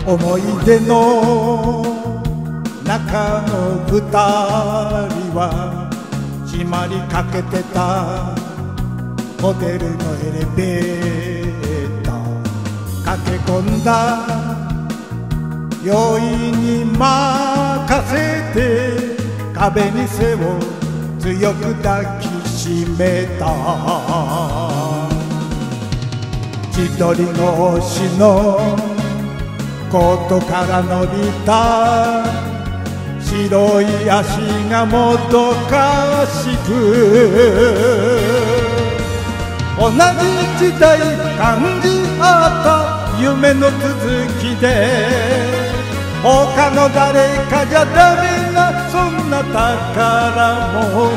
思い出の中の二人は閉まりかけてたホテルのエレベーター、駆け込んだ酔いに任せて壁に背を強く抱きしめた。千鳥の星のコートから伸びた白い足がもどかしく、同じ時代感じ合った夢の続きで、他の誰かじゃダメなそんな宝物、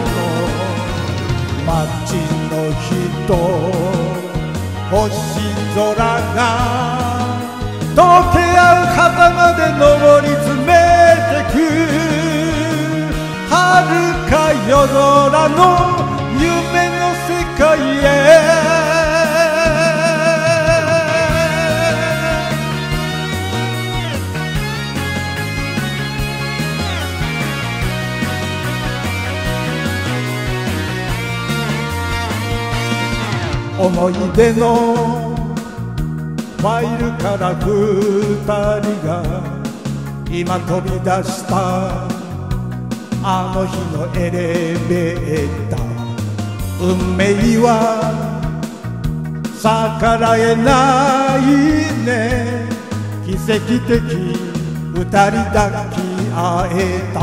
街の人星空が溶け合う旗まで登り詰めてく、遥か夜空の夢の世界へ。思い出のファイルから二人が今飛び出したあの日のエレベーター、運命は逆らえないね、奇跡的二人抱き合えた。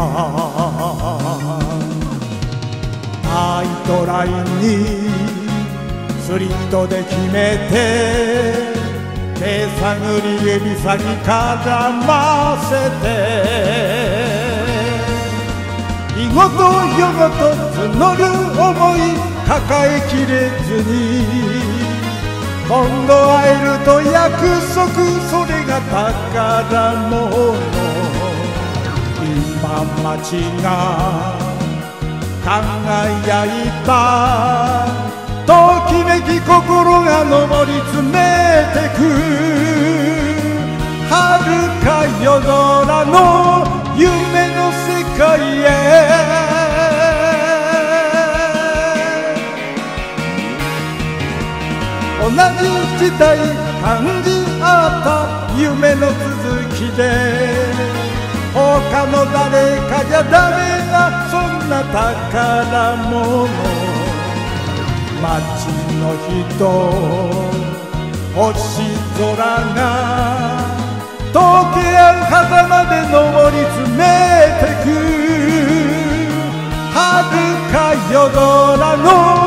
タイトラインにスリットで決めて手探り指先絡ませて、日ごと夜ごと募る想い抱えきれずに、今度会えると約束、それが宝物。今街が輝いたときめき心が上り詰めてく、遥か夜空の夢の世界へ。同じ時代感じ合った夢の続きで、他の誰かじゃダメなそんな宝物、街の人星空が溶け合う旗まで登り詰めてく、遥か夜空の